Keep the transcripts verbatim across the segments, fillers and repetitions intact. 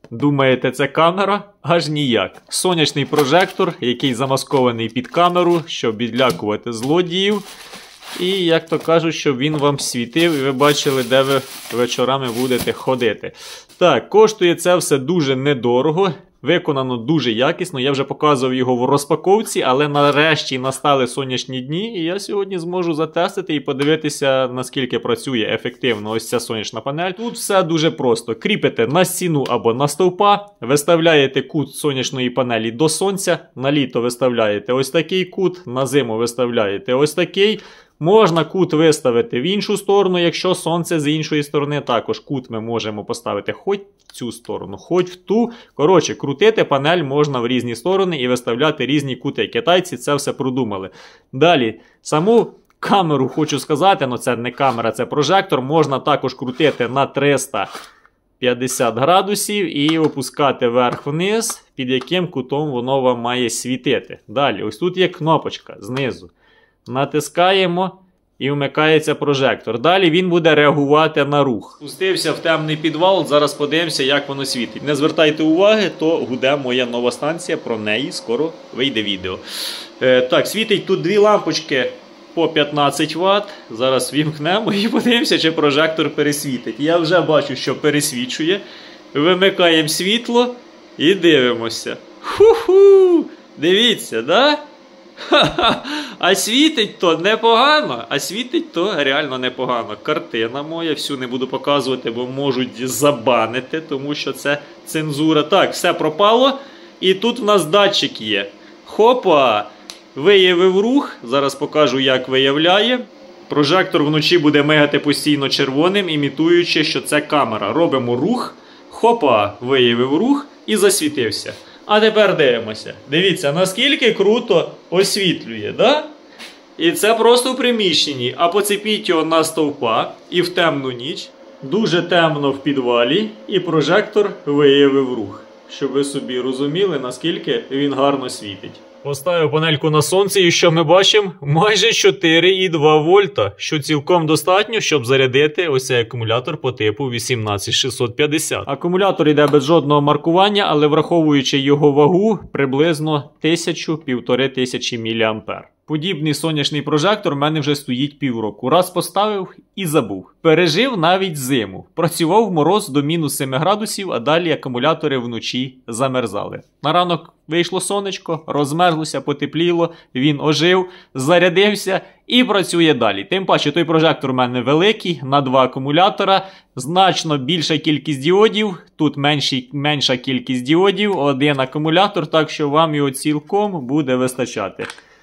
Думаєте, це камера? Аж ніяк. Сонячний прожектор, який замаскований під камеру, щоб відлякувати злодіїв. І, як то кажуть, щоб він вам світив і ви бачили, де ви вечорами будете ходити. Так, коштує це все дуже недорого. Виконано дуже якісно, я вже показував його в розпаковці, але нарешті настали сонячні дні, і я сьогодні зможу затестити і подивитися, наскільки працює ефективно ось ця сонячна панель. Тут все дуже просто. Кріпите на стіну або на стовпа, виставляєте кут сонячної панелі до сонця, на літо виставляєте ось такий кут, на зиму виставляєте ось такий. Можна кут виставити в іншу сторону, якщо сонце з іншої сторони. Також кут ми можемо поставити хоч в цю сторону, хоч в ту. Коротше, крутити панель можна в різні сторони і виставляти різні кути. Китайці це все продумали. Далі, саму камеру хочу сказати, але це не камера, це прожектор. Можна також крутити на триста п'ятдесят градусів і опускати вверх-вниз, під яким кутом воно вам має світити. Далі, ось тут є кнопочка знизу. Натискаємо і вмикається прожектор. Далі він буде реагувати на рух. Спустився в темний підвал, зараз подивимося, як воно світить. Не звертайте уваги, то гуде моя нова станція, про неї скоро вийде відео. Е, так, світить тут дві лампочки по п'ятнадцять ватт. Зараз вімкнемо і подивимося, чи прожектор пересвітить. Я вже бачу, що пересвічує. Вимикаємо світло і дивимося. Ху-ху! Дивіться, да? Ха-ха! А світить то непогано, а світить то реально непогано. Картина моя, всю не буду показувати, бо можуть забанити, тому що це цензура. Так, все пропало. І тут в нас датчик є. Хопа! Виявив рух, зараз покажу, як виявляє. Прожектор вночі буде мигати постійно червоним, імітуючи, що це камера. Робимо рух, хопа, виявив рух і засвітився. А тепер дивимося. Дивіться, наскільки круто освітлює, да? І це просто в приміщенні. А поцепіть його на стовпа і в темну ніч. Дуже темно в підвалі і прожектор виявив рух. Щоб ви собі розуміли, наскільки він гарно світить. Поставив панельку на сонце і що ми бачимо? Майже чотири і два вольта, що цілком достатньо, щоб зарядити ось цей акумулятор по типу вісімнадцять шістсот п'ятдесят. Акумулятор йде без жодного маркування, але враховуючи його вагу, приблизно тисячу-півтори тисячі міліампер. Подібний сонячний прожектор в мене вже стоїть півроку. Раз поставив і забув. Пережив навіть зиму. Працював в мороз до мінус семи градусів, а далі акумулятори вночі замерзали. На ранок вийшло сонечко, розмерзлося, потепліло, він ожив, зарядився і працює далі. Тим паче той прожектор в мене великий, на два акумулятора, значно більша кількість діодів, тут менші, менша кількість діодів, один акумулятор, так що вам його цілком буде вистачати.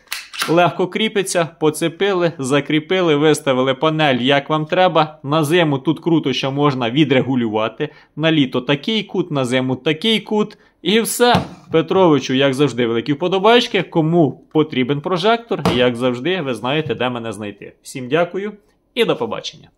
Легко кріпиться, поцепили, закріпили, виставили панель як вам треба. На зиму тут круто, що можна відрегулювати. На літо такий кут, на зиму такий кут. І все. Петровичу, як завжди, великі вподобайки. Кому потрібен прожектор, як завжди, ви знаєте, де мене знайти. Всім дякую і до побачення.